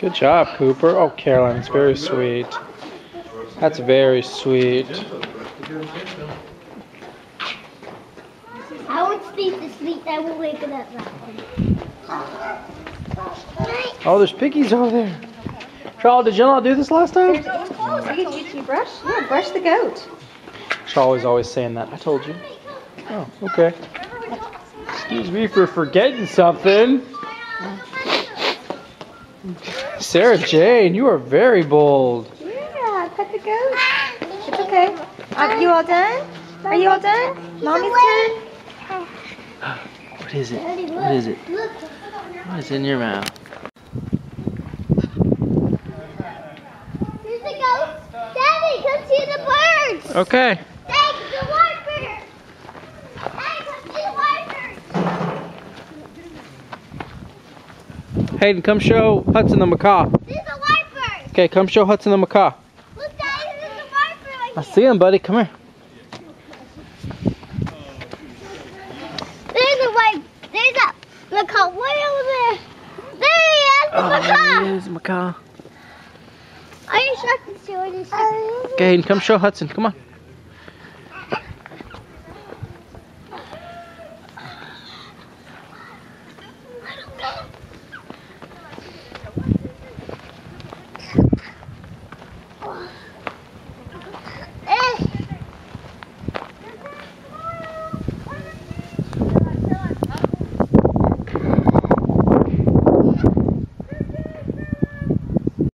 Good job, Cooper. Oh, Caroline, it's very sweet. That's very sweet. I want Steve to sleep. I will wake it up. Oh, there's piggies over there. Charles, did you not do this last time? You brush? Yeah, brush the goat. Charles is always saying that. I told you. Oh, okay. Excuse me for forgetting something. Sarah Jane, you are very bold. Yeah, pet the goat. It's okay. Are you all done? Are you all done? Mommy's turn. What is it? What is it? What is in your mouth? Here's the goat. Daddy, come see the birds. Okay. Hey, the white bird. Hey, come see the white bird. Hayden, come show Hudson the macaw. This is a white bird. Okay, come show Hudson the macaw. Look, Daddy, this is a white bird right I here. see him, buddy. Come here. There's a white. There's a macaw way over there. There he is, the macaw. There he is, macaw. Are you sure I can see what he's saying? Okay, Hayden, come show Hudson. Come on.